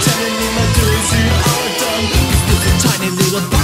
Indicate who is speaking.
Speaker 1: telling me my dues, you are done. This little tiny little